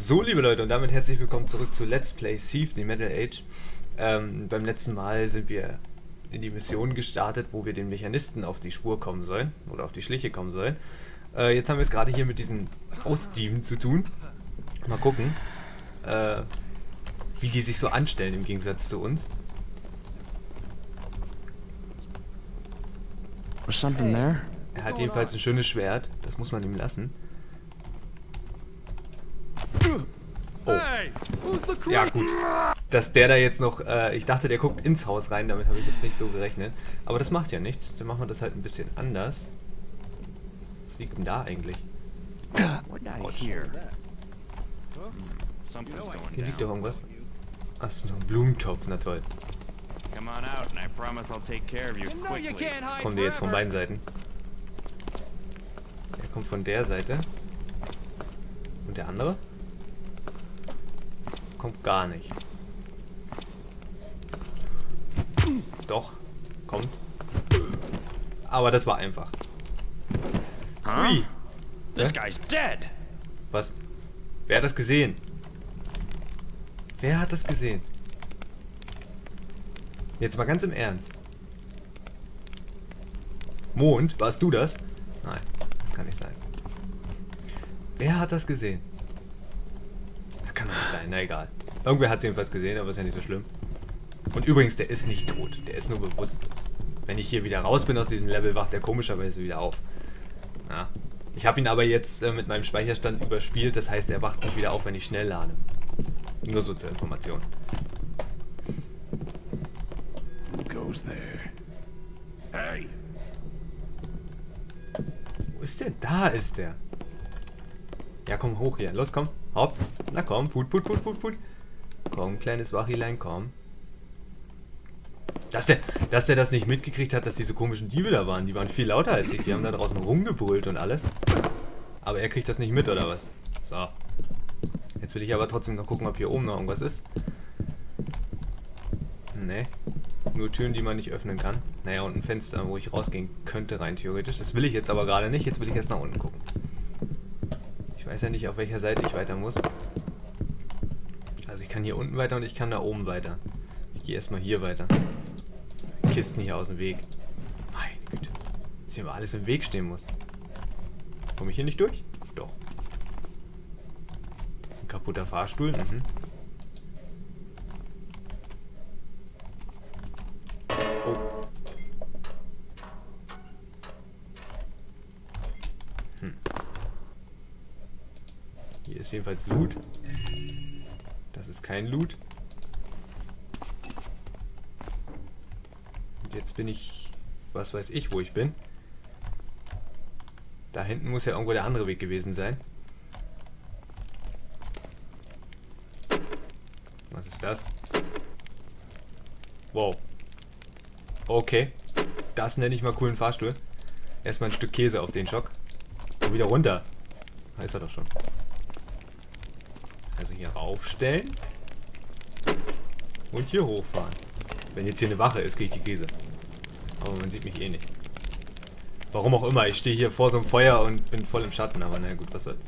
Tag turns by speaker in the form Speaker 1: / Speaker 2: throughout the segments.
Speaker 1: So, liebe Leute, und damit herzlich willkommen zurück zu Let's Play Thief, the Metal Age. Beim letzten Mal sind wir in die Mission gestartet, wo wir den Mechanisten auf die Spur kommen sollen, oder auf die Schliche kommen sollen. Jetzt haben wir es gerade hier mit diesen Ostdieben zu tun. Mal gucken, wie die sich so anstellen im Gegensatz zu uns.
Speaker 2: Something there?
Speaker 1: Er hat jedenfalls ein schönes Schwert, das muss man ihm lassen. Oh. Ja gut, dass der da jetzt noch, ich dachte der guckt ins Haus rein, damit habe ich jetzt nicht so gerechnet. Aber das macht ja nichts, dann machen wir das halt ein bisschen anders. Was liegt denn da eigentlich? Hier liegt doch irgendwas. Ach, das ist noch ein Blumentopf, na toll. Kommt der jetzt von beiden Seiten? Der kommt von der Seite. Und der andere? Kommt gar nicht. Doch, kommt. Aber das war einfach. Ui.
Speaker 2: This guy's dead.
Speaker 1: Was? Wer hat das gesehen? Wer hat das gesehen? Jetzt mal ganz im Ernst. Mond, warst du das? Nein, das kann nicht sein. Wer hat das gesehen? Kann doch nicht sein, na egal. Irgendwer hat es jedenfalls gesehen, aber ist ja nicht so schlimm. Und übrigens, der ist nicht tot, der ist nur bewusstlos. Wenn ich hier wieder raus bin aus diesem Level, wacht der komischerweise wieder auf. Ja. Ich habe ihn aber jetzt mit meinem Speicherstand überspielt, das heißt, er wacht nicht wieder auf, wenn ich schnell lade. Nur so zur Information.
Speaker 2: Who goes there? Hey!
Speaker 1: Wo ist der? Da ist der. Ja, komm hoch hier. Los, komm. Hopp. Na komm. Put, put, put, put, put. Komm, kleines Wachilein, komm. Dass der das nicht mitgekriegt hat, dass diese komischen Diebe da waren. Die waren viel lauter als ich. Die haben da draußen rumgebrüllt und alles. Aber er kriegt das nicht mit, oder was? So. Jetzt will ich aber trotzdem noch gucken, ob hier oben noch irgendwas ist. Nee. Nur Türen, die man nicht öffnen kann. Naja, und ein Fenster, wo ich rausgehen könnte, rein theoretisch. Das will ich jetzt aber gerade nicht. Jetzt will ich erst nach unten gucken. Ich weiß ja nicht, auf welcher Seite ich weiter muss. Also ich kann hier unten weiter und ich kann da oben weiter. Ich gehe erstmal hier weiter. Kisten hier aus dem Weg. Meine Güte. Dass hier mal alles im Weg stehen muss. Komme ich hier nicht durch? Doch. Ein kaputter Fahrstuhl. Mhm. Oh. Hier ist jedenfalls Loot. Das ist kein Loot. Und jetzt bin ich... Was weiß ich, wo ich bin. Da hinten muss ja irgendwo der andere Weg gewesen sein. Was ist das? Wow. Okay. Das nenne ich mal coolen Fahrstuhl. Erstmal ein Stück Käse auf den Schock. Und wieder runter. Da ist er doch schon. Also hier raufstellen. Und hier hochfahren. Wenn jetzt hier eine Wache ist, kriege ich die Käse. Aber man sieht mich eh nicht. Warum auch immer, ich stehe hier vor so einem Feuer und bin voll im Schatten, aber na gut, was soll's.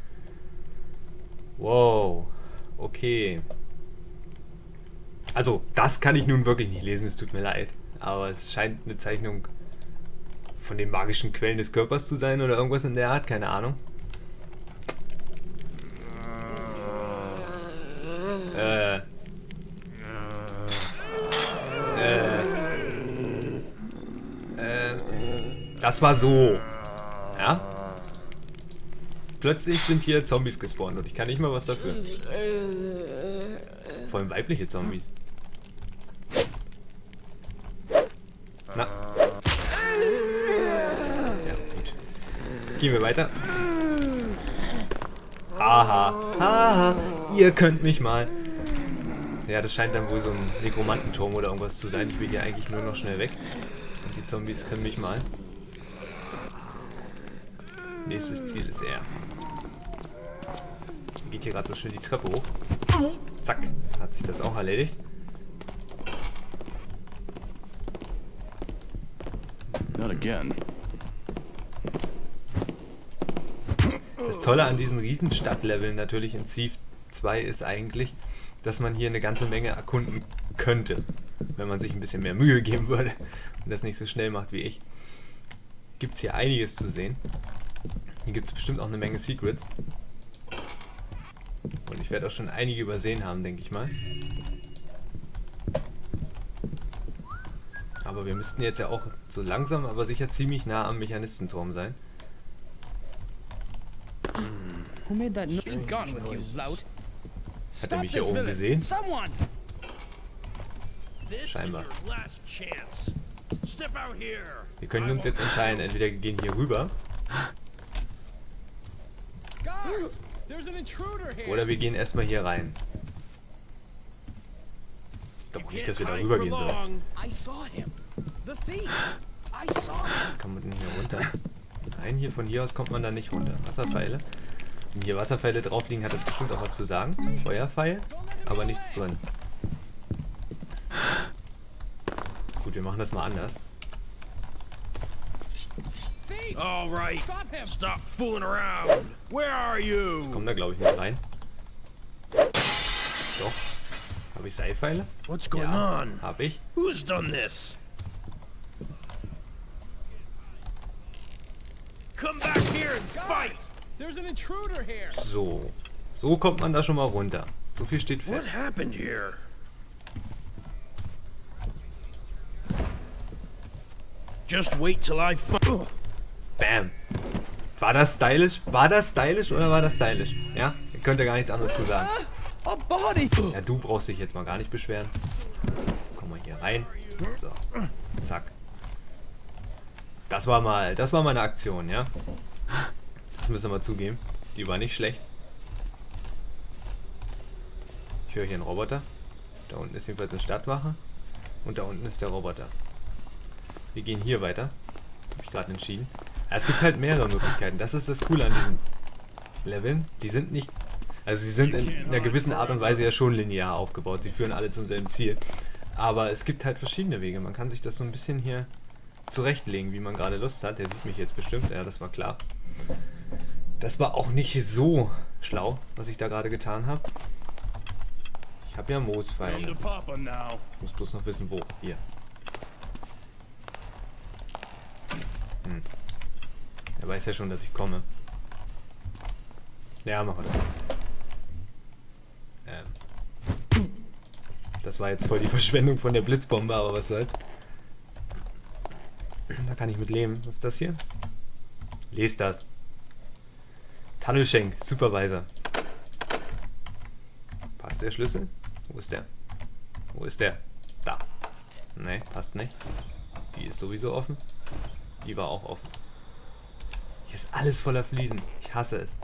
Speaker 1: Wow. Okay. Also, das kann ich nun wirklich nicht lesen, es tut mir leid. Aber es scheint eine Zeichnung von den magischen Quellen des Körpers zu sein oder irgendwas in der Art, keine Ahnung. Das war so. Ja? Plötzlich sind hier Zombies gespawnt und ich kann nicht mal was dafür. Vor allem weibliche Zombies. Na. Ja, gut. Gehen wir weiter. Haha. Haha. Ihr könnt mich mal. Ja, das scheint dann wohl so ein Nekromantenturm oder irgendwas zu sein. Ich will hier eigentlich nur noch schnell weg. Und die Zombies können mich mal. Nächstes Ziel ist er. Geht hier gerade so schön die Treppe hoch. Zack. Hat sich das auch erledigt.
Speaker 2: Not again.
Speaker 1: Das Tolle an diesen Riesenstadtleveln natürlich in Thief 2 ist eigentlich, dass man hier eine ganze Menge erkunden könnte, wenn man sich ein bisschen mehr Mühe geben würde und das nicht so schnell macht wie ich. Gibt es hier einiges zu sehen. Hier gibt es bestimmt auch eine Menge Secrets. Und ich werde auch schon einige übersehen haben, denke ich mal. Aber wir müssten jetzt ja auch so langsam, aber sicher ziemlich nah am Mechanistenturm sein.
Speaker 3: Who made that noise? Be gone with you, lout.
Speaker 1: Hat er mich hier oben gesehen?
Speaker 3: Someone!
Speaker 1: Scheinbar. Wir können uns jetzt entscheiden, entweder wir gehen hier rüber oder wir gehen erstmal hier rein. Ich glaube nicht, dass wir da rüber gehen sollen. Kann man denn hier runter? Nein, hier von hier aus kommt man da nicht runter. Wasserpfeile. Wenn hier Wasserpfeile drauf liegen, hat das bestimmt auch was zu sagen. Feuerpfeil, aber nichts drin. Gut, wir machen das mal anders.
Speaker 4: All right, stop fooling around. Where are you?
Speaker 1: Ich komme da glaube ich nicht rein. Doch. Habe ich Seilpfeile?
Speaker 4: What's going
Speaker 1: Ja,
Speaker 4: on?
Speaker 1: habe ich.
Speaker 4: Who's done this? Come back here and fight.
Speaker 3: There's an intruder here!
Speaker 1: So. So kommt man da schon mal runter. So viel steht
Speaker 4: What
Speaker 1: fest.
Speaker 4: happened here? Just wait till I find.
Speaker 1: Bam. War das stylisch? War das stylisch oder war das stylisch? Ja? Ihr könnt ja gar nichts anderes zu sagen.
Speaker 3: A body!
Speaker 1: Ja, du brauchst dich jetzt mal gar nicht beschweren. Komm mal hier rein. So. Zack. Das war mal eine Aktion, ja? Das müssen wir mal zugeben. Die war nicht schlecht. Ich höre hier einen Roboter. Da unten ist jedenfalls eine Stadtwache. Und da unten ist der Roboter. Wir gehen hier weiter. Habe ich gerade entschieden. Es gibt halt mehrere Möglichkeiten. Das ist das Coole an diesen Leveln. Die sind nicht... Also sie sind in einer gewissen Art und Weise ja schon linear aufgebaut. Sie führen alle zum selben Ziel. Aber es gibt halt verschiedene Wege. Man kann sich das so ein bisschen hier zurechtlegen, wie man gerade Lust hat. Der sieht mich jetzt bestimmt. Ja, das war klar. Das war auch nicht so schlau, was ich da gerade getan habe. Ich habe ja Moospfeile. Ich muss bloß noch wissen, wo. Hier. Er weiß ja schon, dass ich komme. Ja, machen wir das. Das war jetzt voll die Verschwendung von der Blitzbombe, aber was soll's. Da kann ich mit leben. Was ist das hier? Lest das. Tunnelschenk, Supervisor. Passt der Schlüssel? Wo ist der? Wo ist der? Da. Ne, passt nicht. Die ist sowieso offen. Die war auch offen. Hier ist alles voller Fliesen. Ich hasse es.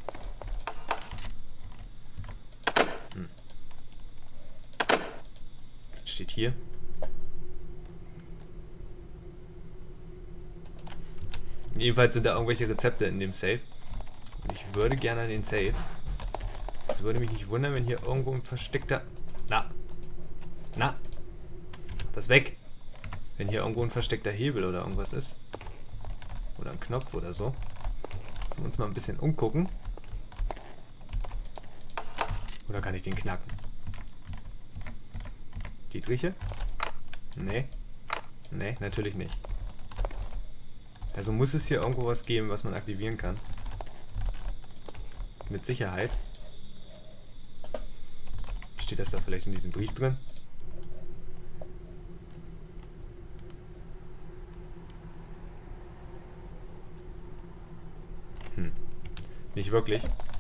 Speaker 1: Was steht hier? Jedenfalls sind da irgendwelche Rezepte in dem Safe. Und ich würde gerne an den Safe. Es würde mich nicht wundern, wenn hier irgendwo ein versteckter... Na! Mach das weg! Wenn hier irgendwo ein versteckter Hebel oder irgendwas ist. Oder ein Knopf oder so. Müssen wir uns mal ein bisschen umgucken. Oder kann ich den knacken? Dietriche? Nee. Nee, natürlich nicht. Also muss es hier irgendwo was geben, was man aktivieren kann. Mit Sicherheit. Steht das da vielleicht in diesem Brief drin? Nicht wirklich.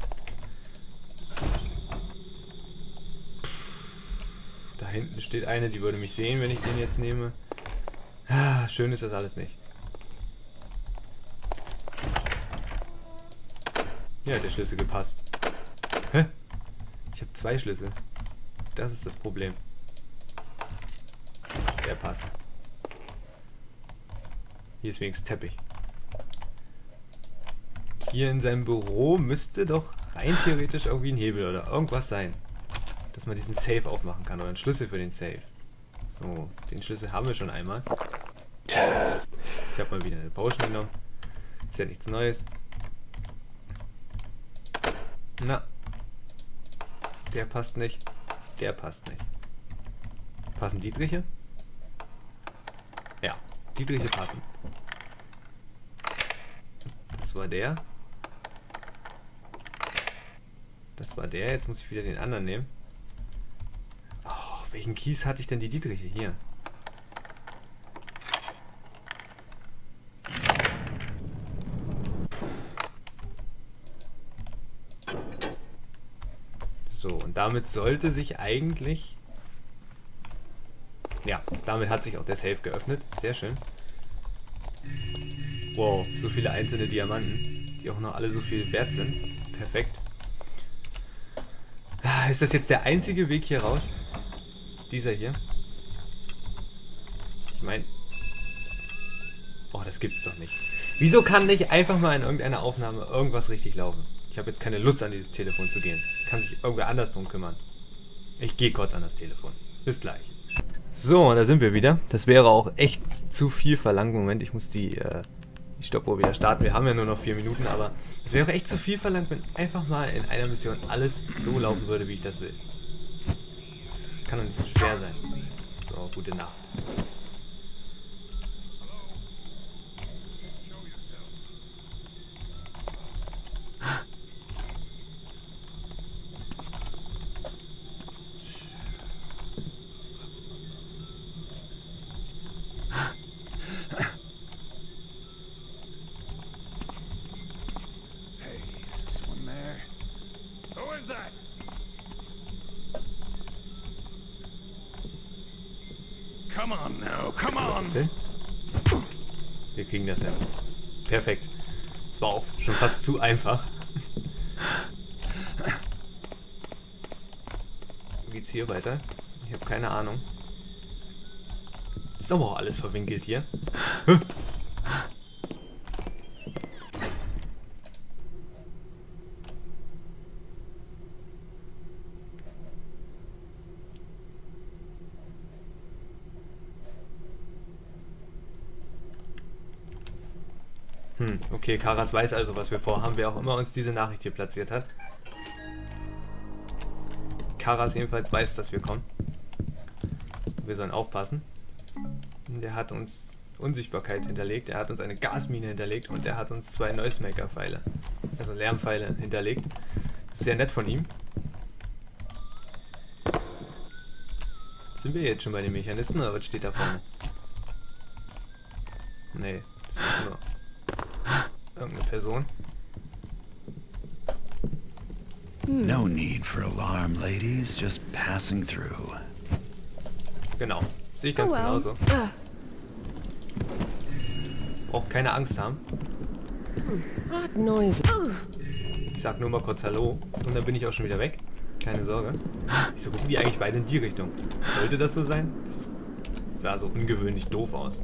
Speaker 1: Da hinten steht eine, die würde mich sehen, wenn ich den jetzt nehme. Ah, schön ist das alles nicht. Ja, hat der Schlüssel gepasst. Hä? Ich habe 2 Schlüssel. Das ist das Problem. Der passt. Hier ist wenigstens Teppich. Hier in seinem Büro müsste doch rein theoretisch irgendwie ein Hebel oder irgendwas sein. Dass man diesen Safe aufmachen kann oder einen Schlüssel für den Safe. So, den Schlüssel haben wir schon einmal. Ich habe mal wieder eine Potion genommen. Ist ja nichts Neues. Na. Der passt nicht. Der passt nicht. Passen Dietriche? Ja, Dietriche passen. Das war der. Das war der. Jetzt muss ich wieder den anderen nehmen. Oh, welchen Kies hatte ich denn die Dietriche? Hier. So, und damit sollte sich eigentlich... Ja, damit hat sich auch der Safe geöffnet. Sehr schön. Wow, so viele einzelne Diamanten, die auch noch alle so viel wert sind. Perfekt. Ist das jetzt der einzige Weg hier raus? Dieser hier? Ich meine... Oh, das gibt's doch nicht. Wieso kann nicht einfach mal in irgendeiner Aufnahme irgendwas richtig laufen? Ich habe jetzt keine Lust, an dieses Telefon zu gehen. Kann sich irgendwer anders drum kümmern. Ich gehe kurz an das Telefon. Bis gleich. So, und da sind wir wieder. Das wäre auch echt zu viel verlangt. Moment, ich muss die Stoppuhr wieder starten. Wir haben ja nur noch 4 Minuten, aber es wäre echt zu viel verlangt, wenn einfach mal in einer Mission alles so laufen würde, wie ich das will. Kann doch nicht so schwer sein. So, gute Nacht.
Speaker 2: Come on now, come on!
Speaker 1: Wir kriegen das hin. Perfekt. Das war auch schon fast zu einfach. Wie geht's hier weiter? Ich habe keine Ahnung. Ist aber auch alles verwinkelt hier. Okay, Karas weiß also, was wir vorhaben, wer auch immer uns diese Nachricht hier platziert hat. Karas jedenfalls weiß, dass wir kommen. Wir sollen aufpassen. Der hat uns Unsichtbarkeit hinterlegt, er hat uns eine Gasmine hinterlegt und er hat uns 2 Noisemaker-Pfeile, also Lärmpfeile hinterlegt. Das ist sehr nett von ihm. Sind wir jetzt schon bei den Mechanisten oder was steht da vorne? Nee, das ist nur irgendeine Person.
Speaker 2: No need for alarm, ladies. Just passing through.
Speaker 1: Genau, sehe ich ganz genauso. Braucht keine Angst haben.
Speaker 5: Hot noise.
Speaker 1: Ich sag nur mal kurz Hallo und dann bin ich auch schon wieder weg. Keine Sorge. Wieso gucken die eigentlich beide in die Richtung? Sollte das so sein? Das sah so ungewöhnlich doof aus.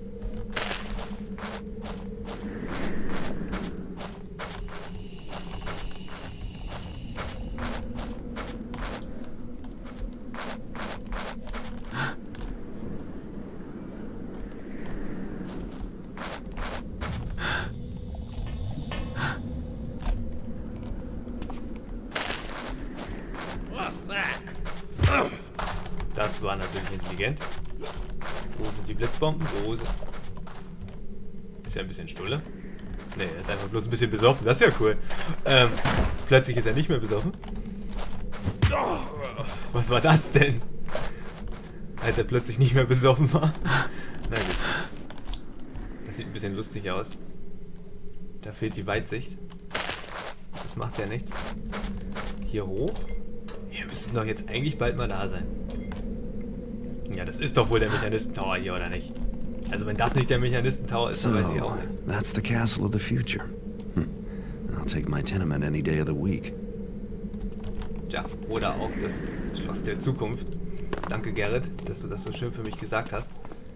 Speaker 1: Das war natürlich intelligent. Wo sind die Blitzbomben? Wo sind... Ist er ein bisschen stulle? Ne, er ist einfach bloß ein bisschen besoffen. Das ist ja cool. Plötzlich ist er nicht mehr besoffen. Was war das denn? Als er plötzlich nicht mehr besoffen war. Na gut. Das sieht ein bisschen lustig aus. Da fehlt die Weitsicht. Das macht ja nichts. Hier hoch? Wir müssten doch jetzt eigentlich bald mal da sein. Ja, das ist doch wohl der Mechanistentower hier, oder nicht? Also wenn das nicht der Mechanistentower ist, dann weiß ich auch nicht.
Speaker 2: That's the castle of the future. I'll take my tenement any day of the week.
Speaker 1: Tja, oder auch das Schloss der Zukunft. Danke, Gerrit, dass du das so schön für mich gesagt hast.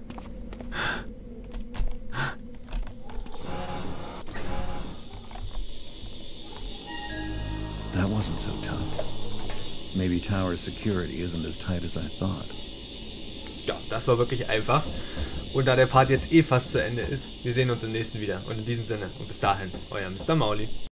Speaker 2: That wasn't so tough. Maybe tower security isn't as tight as I thought.
Speaker 1: Ja, das war wirklich einfach. Und da der Part jetzt eh fast zu Ende ist, wir sehen uns im nächsten wieder. Und in diesem Sinne, und bis dahin, euer Mr. Mauli.